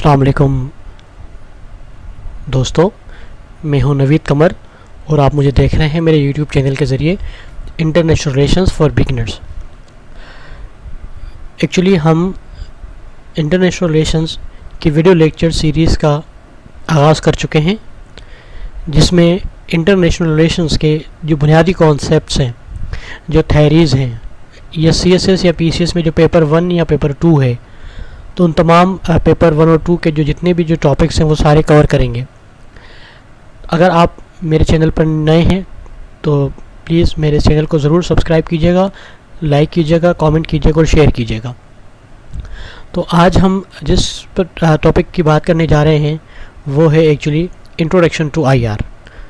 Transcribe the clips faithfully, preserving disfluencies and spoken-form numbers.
अस्सलाम वालेकुम दोस्तों, मैं हूं नवीद कमर और आप मुझे देख रहे हैं मेरे यूट्यूब चैनल के ज़रिए international relations for beginners. Actually हम इंटरनेशनल रिलेशंस की वीडियो लेक्चर सीरीज़ का आगाज़ कर चुके हैं, जिसमें इंटरनेशनल रिलेशंस के जो बुनियादी कॉन्सेप्ट्स हैं, जो थ्योरीज़ हैं, या सी एस एस या पी सी एस में जो पेपर वन या पेपर टू है, तो उन तमाम पेपर वन और टू के जो जितने भी जो टॉपिक्स हैं वो सारे कवर करेंगे। अगर आप मेरे चैनल पर नए हैं तो प्लीज़ मेरे चैनल को ज़रूर सब्सक्राइब कीजिएगा, लाइक कीजिएगा, कमेंट कीजिएगा और शेयर कीजिएगा। तो आज हम जिस टॉपिक की बात करने जा रहे हैं वो है actually introduction to I R.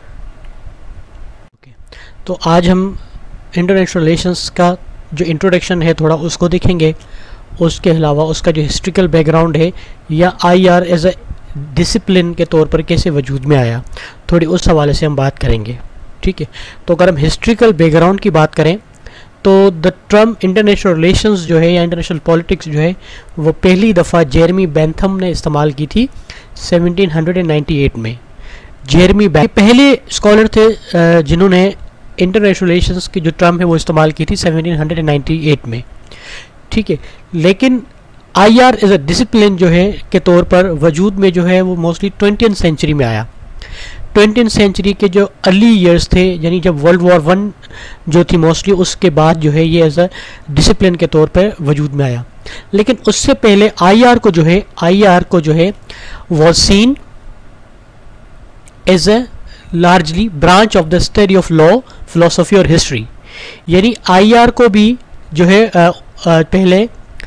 Okay, तो आज हम इंटरनेशनल रिलेशंस का जो इंट्रोडक्शन है थोड़ा उसको देखेंगे। उसके अलावा उसका जो हिस्ट्रिकल बैकग्राउंड है या I R as a discipline के तौर पर कैसे वजूद में आया, थोड़ी उस हवाले से हम बात करेंगे। ठीक है, तो अगर हम हिस्ट्रिकल बैकग्राउंड की बात करें तो द टर्म इंटरनेशनल रिलेशंस जो है या इंटरनेशनल पॉलिटिक्स जो है वो पहली दफ़ा जेरेमी बेंथम ने इस्तेमाल की थी सेवनटीन नाइंटी एट में। जेरेमी बेंथम पहले स्कॉलर थे जिन्होंने इंटरनेशनल रिलेशंस की जो टर्म है वो इस्तेमाल की थी सेवनटीन नाइंटी एट में। ठीक है, लेकिन I R as a discipline जो है के तौर पर वजूद में जो है वो मोस्टली ट्वेंटियथ सेंचुरी में आया। ट्वेंटियथ सेंचुरी के जो अर्ली ईयर्स थे, यानी जब वर्ल्ड वॉर वन जो थी मोस्टली, उसके बाद जो है ये एज अ डिसिप्लिन के तौर पर वजूद में आया। लेकिन उससे पहले आई आर को जो है आई आर को जो है was seen as a largely branch of the study of law, philosophy और हिस्ट्री। यानी आई आर को भी जो है आ, आ, पहले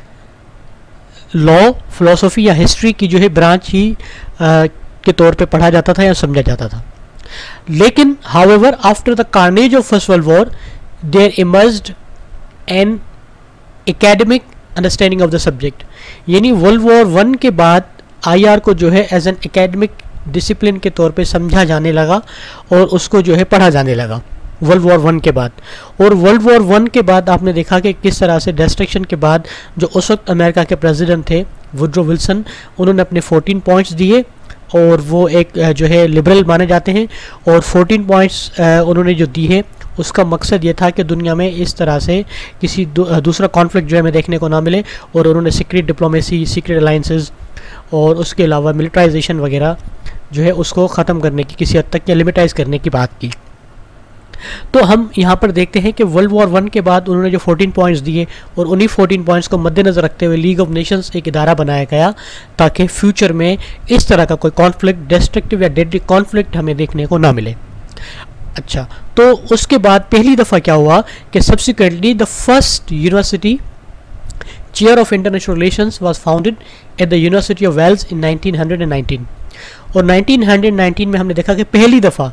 लॉ, फिलोसफी या हिस्ट्री की जो है ब्रांच ही आ, के तौर पे पढ़ा जाता था या समझा जाता था। लेकिन however after the carnage of first world war there emerged an academic understanding of the subject. यानी वर्ल्ड वॉर वन के बाद आई आर को जो है एज एन एकेडमिक डिसिप्लिन के तौर पे समझा जाने लगा और उसको जो है पढ़ा जाने लगा वर्ल्ड वॉर वन के बाद। और वर्ल्ड वॉर वन के बाद आपने देखा कि किस तरह से डिस्ट्रक्शन के बाद जो उस वक्त अमेरिका के प्रेसिडेंट थे वुड्रो विल्सन, उन्होंने अपने फोर्टीन पॉइंट्स दिए और वो एक जो है लिबरल माने जाते हैं। और फोर्टीन पॉइंट्स उन्होंने जो दी है उसका मकसद ये था कि दुनिया में इस तरह से किसी दू, दूसरा कॉन्फ्लिक्ट जो है हमें देखने को ना मिले। और उन्होंने सीक्रेट डिप्लोमेसी, सीक्रेट अलाइंसेस और उसके अलावा मिलिट्राइजेशन वगैरह जो है उसको ख़त्म करने की, किसी हद तक या लिमिटाइज़ करने की बात की। तो हम यहाँ पर देखते हैं कि वर्ल्ड वॉर वन के बाद उन्होंने जो फोर्टीन पॉइंट्स दिए और उन्हीं फोर्टीन पॉइंट्स को मद्देनज़र रखते हुए लीग ऑफ नेशंस एक इदारा बनाया गया ताकि फ्यूचर में इस तरह का कोई कॉन्फ्लिक्ट, डिस्ट्रक्टिव या डेडली कॉन्फ्लिक्ट हमें देखने को ना मिले। अच्छा, तो उसके बाद पहली दफ़ा क्या हुआ कि subsequently the first university chair of international relations was founded at the university of Wales in nineteen nineteen. और नाइनटीन नाइनटीन में हमने देखा कि पहली दफ़ा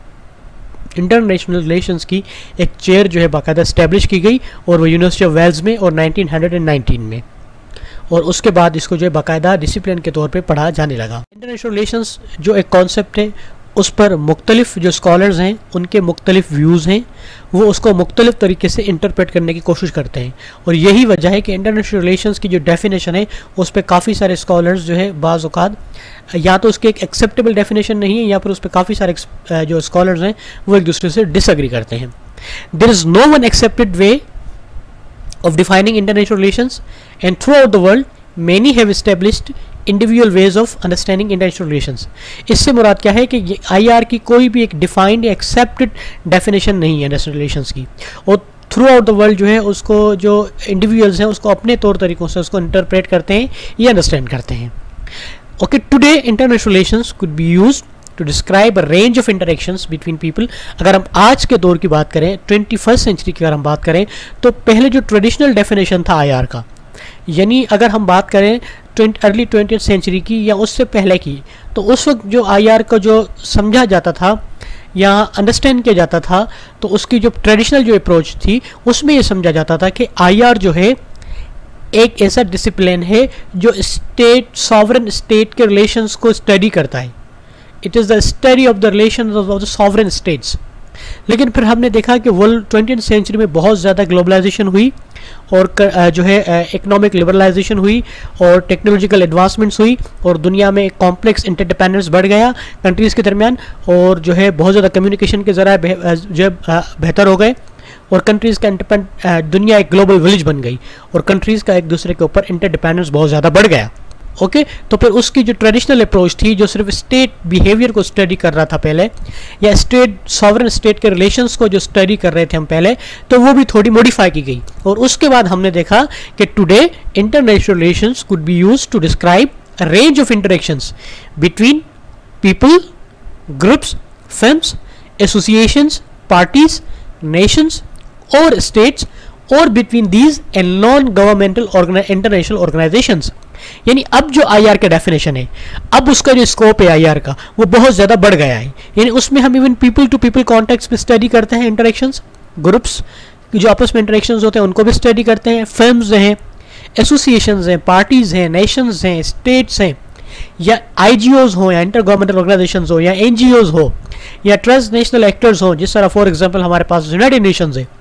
इंटरनेशनल रिलेशंस की एक चेयर जो है बाकायदा इस्टेब्लिश की गई और वो यूनिवर्सिटी ऑफ वेल्स में और नाइनटीन नाइनटीन में। और उसके बाद इसको जो है बाकायदा डिसिप्लिन के तौर पे पढ़ा जाने लगा। इंटरनेशनल रिलेशंस जो एक कॉन्सेप्ट है उस पर मुख्तलिफ जो स्कॉलर्स हैं उनके मुख्तलिफ व्यूज़ हैं, वो उसको मुख्तलिफ तरीके से इंटरप्रेट करने की कोशिश करते हैं। और यही वजह है कि इंटरनेशनल रिलेशंस की जो डेफिनेशन है उस पर काफ़ी सारे स्कॉलर्स जो है बाज़ औक़ात या तो उसकी एक एक्सेप्टेबल डेफिनेशन नहीं है या फिर उस पर काफ़ी सारे जो स्कॉलर्स हैं वो एक दूसरे से डिसएग्री करते हैं। There is no one accepted way of defining international relations, and throughout the world many have established individual ways of understanding international relations। इससे मुराद क्या है कि आई आर की कोई भी एक डिफाइंड या एक्सेप्टेड डेफिनेशन नहीं है इंटरनेशनल रिलेशंस की, और थ्रू आउट द वर्ल्ड जो है उसको जो इंडिविजुअल्स हैं उसको अपने तौर तरीक़ों से उसको इंटरप्रेट करते हैं या अंडरस्टैंड करते हैं। Okay, today international relations could be used to describe a range of interactions between people. अगर हम आज के दौर की बात करें, ट्वेंटी फर्स्ट सेंचुरी की अगर हम बात करें, तो पहले जो ट्रेडिशनल डेफिनेशन था आई आर का, यानी अगर हम बात करें अर्ली ट्वेंटियथ सेंचुरी की या उससे पहले की, तो उस वक्त जो आई आर को जो समझा जाता था या अंडरस्टैंड किया जाता था, तो उसकी जो ट्रेडिशनल जो अप्रोच थी उसमें ये समझा जाता था कि आई आर जो है एक ऐसा डिसिप्लिन है जो स्टेट, सॉवरेन स्टेट के रिलेशंस को स्टडी करता है। It is the study of the relations of the sovereign states. लेकिन फिर हमने देखा कि वर्ल्ड ट्वेंटी सेंचुरी में बहुत ज़्यादा ग्लोबलाइजेशन हुई और जो है इकोनॉमिक लिबरलाइजेशन हुई और टेक्नोलॉजिकल एडवांसमेंट्स हुई और दुनिया में एक कॉम्प्लेक्स इंटरडिपेंडेंस बढ़ गया कंट्रीज़ के दरमियान, और जो है बहुत ज़्यादा कम्युनिकेशन के ज़रा जो है बेहतर हो गए और कंट्रीज़ का दुनिया एक ग्लोबल विलेज बन गई और कंट्रीज़ का एक दूसरे के ऊपर इंटरडिपेंडेंस बहुत ज़्यादा बढ़ गया। ओके okay, तो फिर उसकी जो ट्रेडिशनल अप्रोच थी जो सिर्फ स्टेट बिहेवियर को स्टडी कर रहा था पहले, या स्टेट सॉवरेन स्टेट के रिलेशंस को जो स्टडी कर रहे थे हम पहले, तो वो भी थोड़ी मॉडिफाई की गई। और उसके बाद हमने देखा कि today international relations could be use to describe a range of interactions between people, groups, firms, associations, parties, nations और स्टेट्स, और between these and non governmental international organisations. यानी अब जो आई आर का डेफिनेशन है, अब उसका जो स्कोप है आई आर का, वो बहुत ज़्यादा बढ़ गया है। यानी उसमें हम even people to people context में स्टडी करते हैं इंटरेक्शंस, ग्रुप्स जो आपस में इंटरेक्शंस होते हैं उनको भी स्टडी करते हैं, फर्म्स हैं, एसोसिएशंस हैं, पार्टीज़ हैं, नेशंस हैं, स्टेट्स हैं, या आई जी ओज़ हो, या इंटर गवर्नमेंटल ऑर्गेनाइजेशंस हो, या एन जी ओज़ हो, या ट्रांसनेशनल एक्टर्स हो, जिस तरह फॉर एग्जाम्पल हमारे पास यूनाइटेड नेशंस है,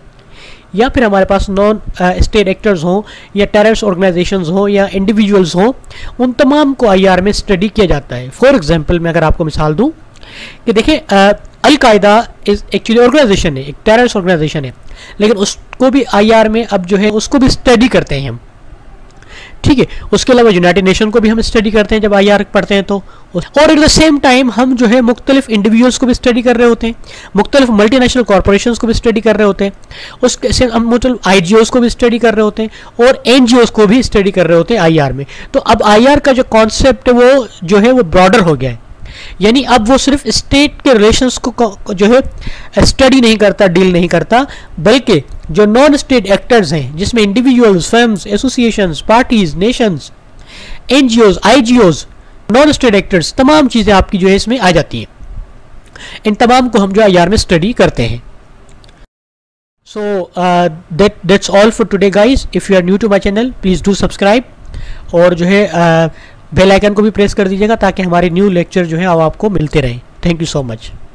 या फिर हमारे पास नॉन स्टेट एक्टर्स हों, या टेररिस्ट ऑर्गेनाइजेशंस हों, या इंडिविजुअल्स हों, उन तमाम को आई आर में स्टडी किया जाता है। फॉर एग्जांपल मैं अगर आपको मिसाल दूं कि देखिए अल कायदा इज एक्चुअली ऑर्गेनाइजेशन है, एक टेररिस्ट ऑर्गेनाइजेशन है, लेकिन उसको भी आई आर में अब जो है उसको भी स्टडी करते हैं हम, ठीक है। उसके अलावा यूनाइटेड नेशन को भी हम स्टडी करते हैं जब आई आर पढ़ते हैं तो, और एट द सेम टाइम हम जो है मुख्तलिफ इंडिविजुअल्स को भी स्टडी कर रहे होते हैं, मुख्तलिफ मल्टीनेशनल कॉर्पोरेशंस को भी स्टडी कर रहे होते हैं, उसके से हम मुख्तलिफ आई जी ओज़ को भी स्टडी कर रहे होते हैं और एन जी ओज़ को भी स्टडी कर रहे होते हैं आई आर में। तो अब आई आर का जो कॉन्सेप्ट है वो जो है वो ब्रॉडर हो गया है, यानी अब वो सिर्फ स्टेट के रिलेशंस को जो है स्टडी नहीं करता, डील नहीं करता, बल्कि जो नॉन स्टेट एक्टर्स हैं जिसमें individuals, firms, associations, parties, nations, N G Os, I G Os, non state actors, तमाम चीज़ें आपकी जो है इसमें आ जाती हैं। इन तमाम को हम जो आई आर में स्टडी करते हैं। So that that's all for today guys. If you are new to my channel please do subscribe, और जो है बेल आइकन को भी प्रेस कर दीजिएगा ताकि हमारे न्यू लेक्चर जो है वो आपको मिलते रहें। Thank you so much.